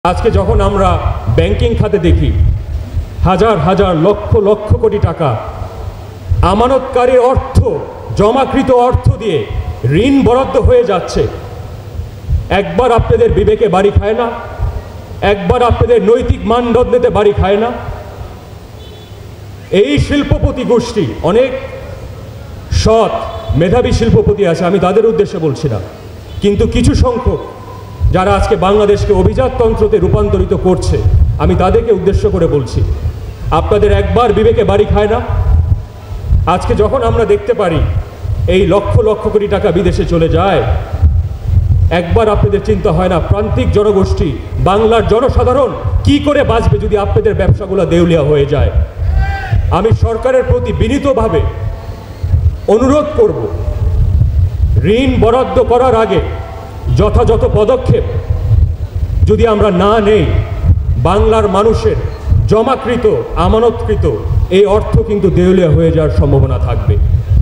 আজকে যখন আমরা ব্যাংকিং খাতে দেখি হাজার হাজার লক্ষ লক্ষ কোটি টাকা আমানতকারীর অর্থ, জমাকৃত অর্থ দিয়ে ঋণ বরাদ্দ হয়ে যাচ্ছে, একবার আপনাদের বিবেকে বাড়ি খায় না? একবার আপনাদের নৈতিক মানদণ্ডেতে বাড়ি খায় না? এই শিল্পপতি গোষ্ঠী, অনেক সৎ মেধাবী শিল্পপতি আছে, আমি তাদের উদ্দেশ্যে বলছি না, কিন্তু কিছু সংখ্যক যারা আজকে বাংলাদেশকে অভিজাততন্ত্রতে রূপান্তরিত করছে, আমি তাদেরকে উদ্দেশ্য করে বলছি, আপনাদের একবার বিবেকে বাড়ি খায় না? আজকে যখন আমরা দেখতে পারি এই লক্ষ লক্ষ কোটি টাকা বিদেশে চলে যায়, একবার আপনাদের চিন্তা হয় না প্রান্তিক জনগোষ্ঠী, বাংলার জনসাধারণ কি করে বাঁচবে যদি আপনাদের ব্যবসাগুলো দেউলিয়া হয়ে যায়? আমি সরকারের প্রতি বিনীতভাবে অনুরোধ করব, ঋণ বরাদ্দ করার আগে যথাযথ পদক্ষেপ যদি আমরা না নেই, বাংলার মানুষের জমাকৃত, আমানতকৃত এই অর্থ কিন্তু দেউলিয়া হয়ে যাওয়ার সম্ভাবনা থাকবে।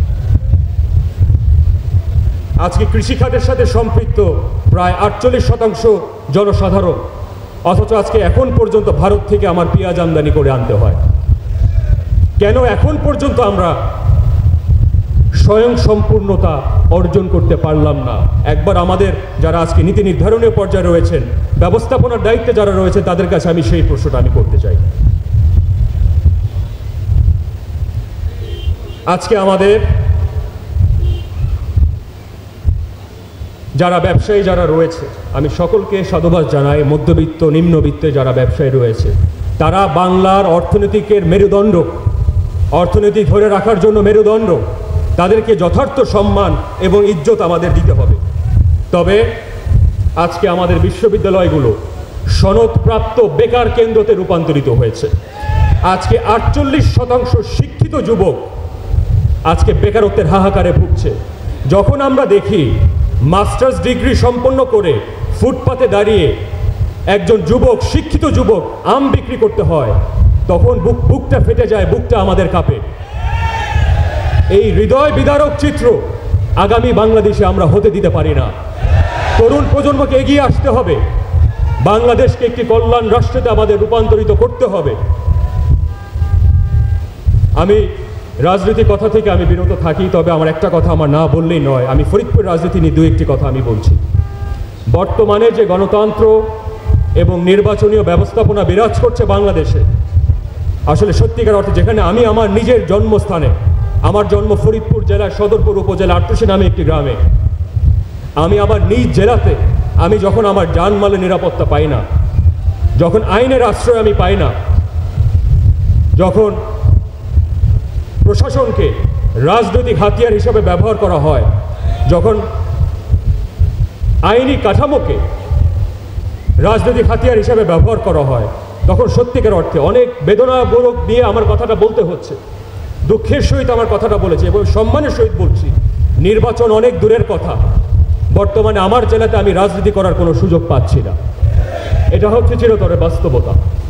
আজকে কৃষিখাতের সাথে সম্পৃক্ত প্রায় 48% জনসাধারণ, অথচ আজকে এখন পর্যন্ত ভারত থেকে আমার পেঁয়াজ আমদানি করে আনতে হয়। কেন এখন পর্যন্ত আমরা স্বয়ং সম্পূর্ণতা অর্জন করতে পারলাম না? একবার আমাদের যারা আজকে নীতি নির্ধারণের পর্যায়ে রয়েছেন, ব্যবস্থাপনার দায়িত্বে যারা রয়েছেন, তাদের কাছে আমি সেই প্রশ্নটা আমি করতে চাই। আজকে আমাদের যারা ব্যবসায়ী যারা রয়েছে, আমি সকলকে সাধুবাদ জানাই, মধ্যবিত্ত নিম্নবিত্তে যারা ব্যবসায়ী রয়েছে, তারা বাংলার অর্থনীতিকের মেরুদণ্ড, অর্থনীতি ধরে রাখার জন্য মেরুদণ্ড, তাদেরকে যথার্থ সম্মান এবং ইজ্জত আমাদের দিতে হবে। তবে আজকে আমাদের বিশ্ববিদ্যালয়গুলো সনদপ্রাপ্ত বেকার কেন্দ্রতে রূপান্তরিত হয়েছে। আজকে 48% শিক্ষিত যুবক আজকে বেকারত্বের হাহাকারে ভুগছে। যখন আমরা দেখি মাস্টার্স ডিগ্রি সম্পন্ন করে ফুটপাতে দাঁড়িয়ে একজন যুবক, শিক্ষিত যুবক আম বিক্রি করতে হয়, তখন বুকটা ফেটে যায়, বুকটা আমাদের কাঁপে। এই হৃদয় বিদারক চিত্র আগামী বাংলাদেশে আমরা হতে দিতে পারি না। তরুণ প্রজন্মকে এগিয়ে আসতে হবে, বাংলাদেশকে একটি কল্যাণ রাষ্ট্রতে আমাদের রূপান্তরিত করতে হবে। আমি রাজনীতির কথা থেকে আমি বিরত থাকি, তবে আমার একটা কথা আমার না বললেই নয়। আমি ফরিদপুর রাজনীতি নিয়ে দু একটি কথা আমি বলছি। বর্তমানে যে গণতন্ত্র এবং নির্বাচনীয় ব্যবস্থাপনা বিরাজ করছে বাংলাদেশে, আসলে সত্যিকার অর্থে যেখানে আমি আমার নিজের জন্মস্থানে, আমার জন্ম ফরিদপুর জেলার সদরপুর উপজেলা আট্টুসি নামে একটি গ্রামে, আমি আমার নিজ জেলাতে আমি যখন আমার জানমালের নিরাপত্তা পাই না, যখন আইনের আশ্রয় আমি পাই না, যখন প্রশাসনকে রাজনৈতিক হাতিয়ার হিসেবে ব্যবহার করা হয়, যখন আইনি কাঠামোকে রাজনৈতিক হাতিয়ার হিসেবে ব্যবহার করা হয়, তখন সত্যিকার অর্থে অনেক বেদনাবোধক নিয়ে আমার কথাটা বলতে হচ্ছে। দুঃখের সহিত আমার কথাটা বলেছি এবং সম্মানের সহিত বলছি। নির্বাচন অনেক দূরের কথা, বর্তমানে আমার জেলাতে আমি রাজনীতি করার কোনো সুযোগ পাচ্ছি না। এটা হচ্ছে চিরতরে বাস্তবতা।